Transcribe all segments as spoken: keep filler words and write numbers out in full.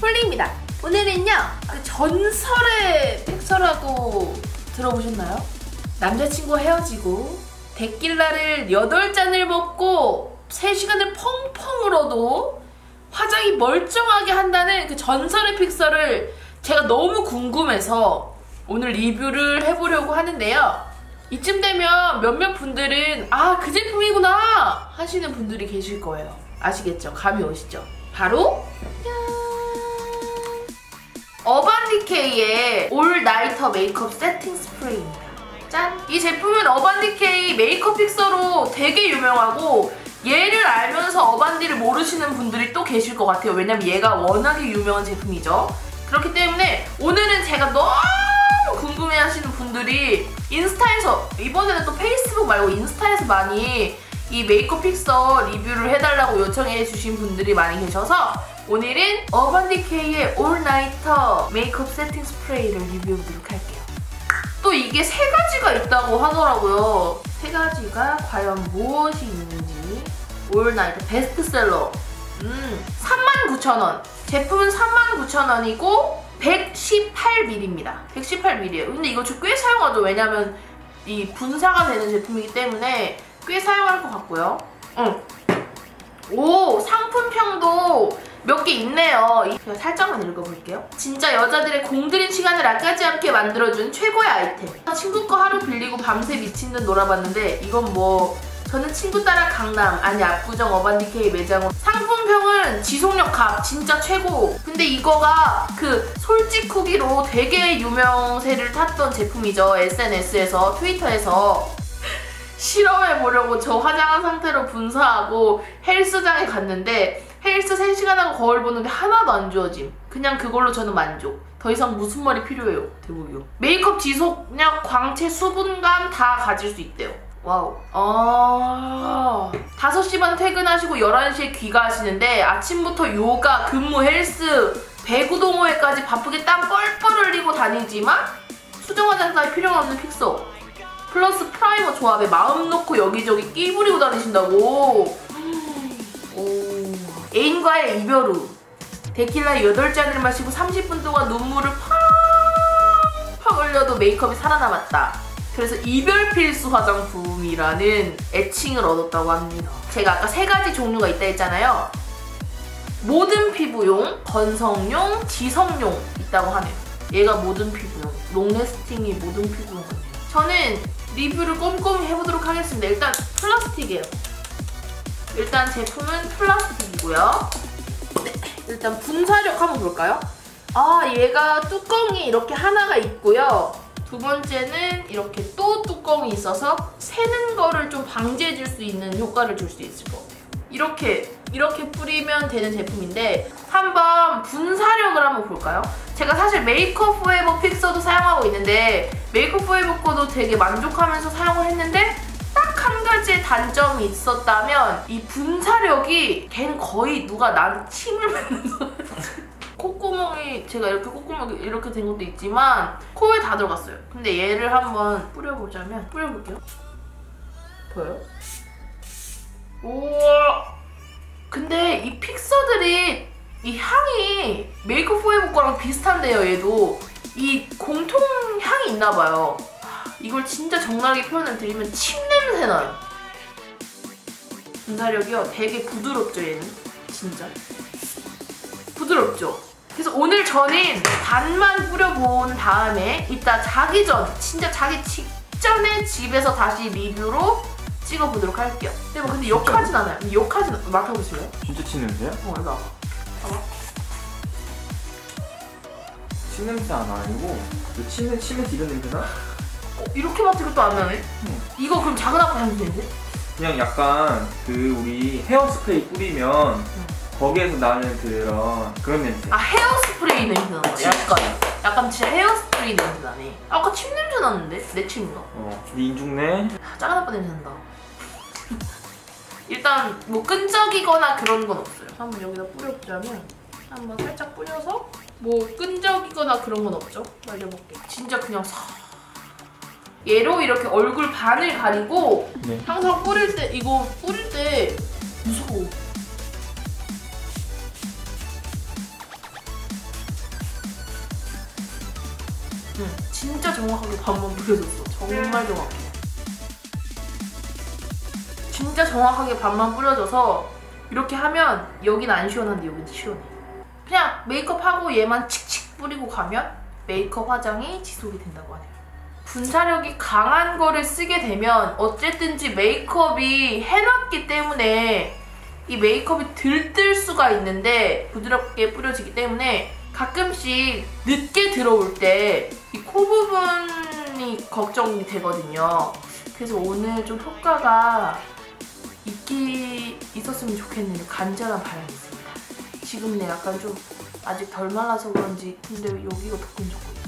폴리입니다. 오늘은요, 그 전설의 픽서라고 들어보셨나요? 남자친구와 헤어지고 데킬라를 여덟 잔을 먹고 세 시간을 펑펑 울어도 화장이 멀쩡하게 한다는 그 전설의 픽서를 제가 너무 궁금해서 오늘 리뷰를 해보려고 하는데요. 이쯤 되면 몇몇 분들은 아, 그 제품이구나 하시는 분들이 계실 거예요. 아시겠죠? 감이 오시죠? 바로 어반디케이의 올 나이터 메이크업 세팅 스프레이입니다. 짠! 이 제품은 어반디케이 메이크업 픽서로 되게 유명하고 얘를 알면서 어반디를 모르시는 분들이 또 계실 것 같아요. 왜냐면 얘가 워낙에 유명한 제품이죠. 그렇기 때문에 오늘은 제가 너무 궁금해하시는 분들이 인스타에서, 이번에는 또 페이스북 말고 인스타에서 많이 이 메이크업 픽서 리뷰를 해달라고 요청해주신 분들이 많이 계셔서 오늘은 어반디케이의 올 나이터 메이크업 세팅 스프레이를 리뷰해보도록 할게요. 또 이게 세 가지가 있다고 하더라고요. 세 가지가 과연 무엇이 있는지. 올 나이터 베스트셀러. 음, 삼만 구천 원. 제품은 삼만 구천 원이고 백십팔 밀리리터입니다. 백십팔 밀리리터예요. 근데 이거 저 꽤 사용하죠. 왜냐면 이 분사가 되는 제품이기 때문에 꽤 사용할 것 같고요. 응. 오, 상품평도 몇 개 있네요. 제가 살짝만 읽어볼게요. 진짜 여자들의 공들인 시간을 아까지 않게 만들어준 최고의 아이템. 친구 거 하루 빌리고 밤새 미친 듯 놀아봤는데 이건 뭐 저는 친구 따라 강남, 아니 압구정 어반디케이 매장으로. 상품평은 지속력 값 진짜 최고. 근데 이거가 그 솔직후기로 되게 유명세를 탔던 제품이죠. 에스엔에스에서, 트위터에서. 실험해보려고 저 화장한 상태로 분사하고 헬스장에 갔는데 헬스 세 시간 하고 거울 보는데 하나도 안 지워짐. 그냥 그걸로 저는 만족. 더 이상 무슨 말이 필요해요. 대박이요. 메이크업 지속력, 광채, 수분감 다 가질 수 있대요. 와우. 아, 다섯 시 반 퇴근하시고 열한 시에 귀가하시는데 아침부터 요가, 근무, 헬스, 배구 동호회까지 바쁘게 땀 뻘뻘 흘리고 다니지만 수정 화장 따위 필요 없는 픽서. 플러스 프라이머 조합에 마음 놓고 여기저기 끼 부리고 다니신다고. 오. 애인과의 이별 후 데킬라 여덟 잔을 마시고 삼십 분 동안 눈물을 팡팡 흘려도 메이크업이 살아남았다. 그래서 이별 필수 화장품이라는 애칭을 얻었다고 합니다. 제가 아까 세 가지 종류가 있다 했잖아요. 모든 피부용, 건성용, 지성용 있다고 하네요. 얘가 모든 피부용, 롱래스팅이 모든 피부용 같네요. 저는 리뷰를 꼼꼼히 해보도록 하겠습니다. 일단 플라스틱이에요. 일단 제품은 플라스틱이고요. 네, 일단 분사력 한번 볼까요? 아, 얘가 뚜껑이 이렇게 하나가 있고요. 두 번째는 이렇게 또 뚜껑이 있어서 새는 거를 좀 방지해줄 수 있는 효과를 줄 수 있을 것 같아요. 이렇게 이렇게 뿌리면 되는 제품인데 한번 분사력을 한번 볼까요? 제가 사실 메이크업 포에버 픽서도 사용하고 있는데 메이크업 포에버 거도 되게 만족하면서 사용을 했는데 딱 한 가지의 단점이 있었다면 이 분사력이 걘 거의 누가 나한테 침을 뱉는 콧구멍이, 제가 이렇게 콧구멍이 이렇게 된 것도 있지만 코에 다 들어갔어요. 근데 얘를 한번 뿌려보자면, 뿌려볼게요. 보여요? 우와! 근데 이 픽서들이 이 향이 메이크업 포에버 거랑 비슷한데요. 얘도 이 공통 향이 있나봐요. 이걸 진짜 적나라하게 표현을 드리면 침 냄새 나요. 분사력이요. 되게 부드럽죠, 얘는. 진짜 부드럽죠. 그래서 오늘 저는 반만 뿌려본 다음에 이따 자기 전, 진짜 자기 직전에 집에서 다시 리뷰로 찍어보도록 할게요. 근데 뭐 근데 욕하진 않아요. 욕하진 않아요. 맡아보실래요? 진짜 침 냄새야? 어, 이거 봐봐. 봐봐. 침 냄새 안 아니고 그 침, 침에서 이런 냄새나? 어, 이렇게 맡으니까 또 안 나네? 응. 이거 그럼 작은 아빠 냄새인데? 그냥 약간 그 우리 헤어스프레이 뿌리면 응. 거기에서 나는 그런 그런 냄새. 아, 헤어스프레이 냄새 나는 거야? 약간 약간 진짜 헤어스프레이 냄새 나네. 아까 침 냄새 났는데? 내 침인가? 어, 네 인중내? 작은 아빠 냄새 난다. 일단 뭐 끈적이거나 그런 건 없어요. 한번 여기다 뿌려보자면 한번 살짝 뿌려서 뭐 끈적이거나 그런 건 없죠? 말려볼게요. 진짜 그냥 사... 얘로 이렇게 얼굴 반을 가리고 네. 항상 뿌릴 때, 이거 뿌릴 때 무서워. 응, 진짜 정확하게 반만 뿌려줬어. 정말 정확해. 진짜 정확하게 반만 뿌려줘서 이렇게 하면 여긴 안 시원한데 여긴 시원해. 그냥 메이크업하고 얘만 칙칙 뿌리고 가면 메이크업 화장이 지속이 된다고 하네요. 분사력이 강한 거를 쓰게 되면 어쨌든지 메이크업이 해놨기 때문에 이 메이크업이 들뜰 수가 있는데 부드럽게 뿌려지기 때문에 가끔씩 늦게 들어올 때 이 코 부분이 걱정이 되거든요. 그래서 오늘 좀 효과가 있기 있었으면 좋겠는 간절한 바람이 있습니다. 지금 내 약간 좀 아직 덜 말라서 그런지 근데 여기가 더 끈적거리지.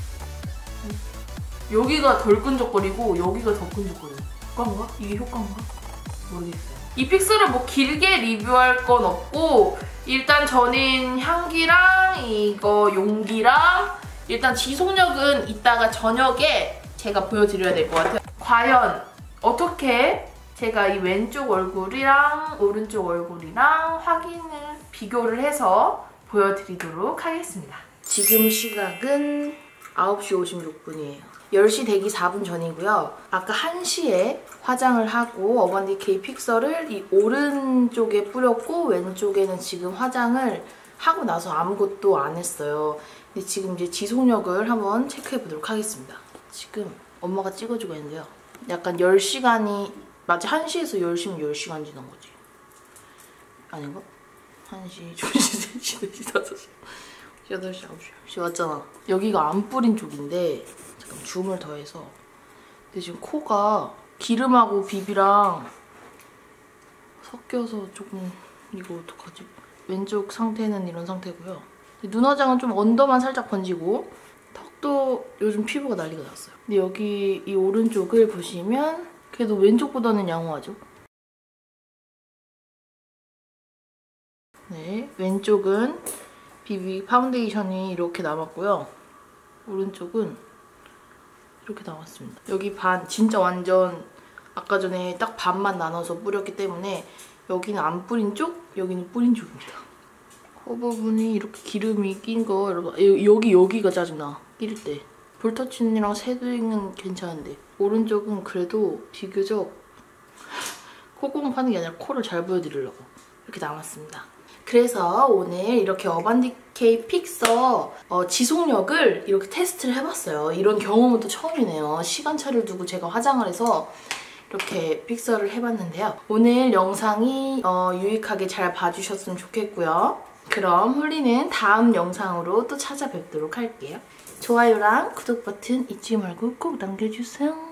여기가 덜 끈적거리고 여기가 더 끈적거려. 효과인가? 이게 효과인가? 모르겠어요. 이 픽서를 뭐 길게 리뷰할 건 없고 일단 저는 향기랑 이거 용기랑 일단 지속력은 이따가 저녁에 제가 보여드려야 될 것 같아요. 과연 어떻게 제가 이 왼쪽 얼굴이랑 오른쪽 얼굴이랑 확인을 비교를 해서 보여드리도록 하겠습니다. 지금 시각은 아홉 시 오십육 분이에요. 열 시 되기 사 분 전이고요. 아까 한 시에 화장을 하고 어반디케이 픽서를 이 오른쪽에 뿌렸고 왼쪽에는 지금 화장을 하고 나서 아무것도 안 했어요. 근데 지금 이제 지속력을 한번 체크해 보도록 하겠습니다. 지금 엄마가 찍어주고 있는데요. 약간 열 시간이 마치 한 시에서 열 시면 열 시간 지난 거지. 아닌가? 한 시, 두 시, 세 시, 네 시, 다섯 시, 여덟 시, 아홉 시, 열 시 왔잖아. 여기가 안 뿌린 쪽인데 잠깐 줌을 더해서 근데 지금 코가 기름하고 비비랑 섞여서 조금 이거 어떡하지? 왼쪽 상태는 이런 상태고요. 눈화장은 좀 언더만 살짝 번지고 턱도 요즘 피부가 난리가 났어요. 근데 여기 이 오른쪽을 보시면 그래도 왼쪽보다는 양호하죠? 네, 왼쪽은 비비 파운데이션이 이렇게 남았고요. 오른쪽은 이렇게 남았습니다. 여기 반, 진짜 완전 아까 전에 딱 반만 나눠서 뿌렸기 때문에 여기는 안 뿌린 쪽, 여기는 뿌린 쪽입니다. 코 부분이 이렇게 기름이 낀 거 여러분, 여기 여기가 짜증나, 끼를 때. 볼터치랑 쉐딩은 괜찮은데 오른쪽은 그래도 비교적 코고름 하는 게 아니라 코를 잘 보여드리려고 이렇게 남았습니다. 그래서 오늘 이렇게 어반디케이 픽서 어, 지속력을 이렇게 테스트를 해봤어요. 이런 경험은 또 처음이네요. 시간차를 두고 제가 화장을 해서 이렇게 픽서를 해봤는데요. 오늘 영상이 어, 유익하게 잘 봐주셨으면 좋겠고요. 그럼 홀리는 다음 영상으로 또 찾아뵙도록 할게요. 좋아요랑 구독 버튼 잊지 말고 꼭 남겨주세요.